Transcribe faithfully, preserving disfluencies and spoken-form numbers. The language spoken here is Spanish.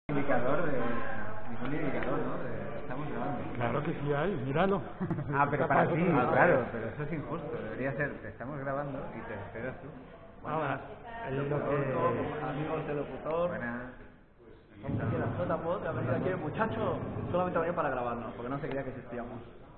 Indicador de... ningún indicador, ¿no? De... Estamos grabando. Claro que sí hay, míralo. Ah, pero para ti, claro, pero eso es injusto. Debería ser, te estamos grabando y te esperas tú. Ahora, el lo Locutor, que... amigo del locutor. Buenas. Estamos aquí en la J-Pod, ha venido aquí el muchacho solamente venía para grabarnos, porque no se creía que existíamos.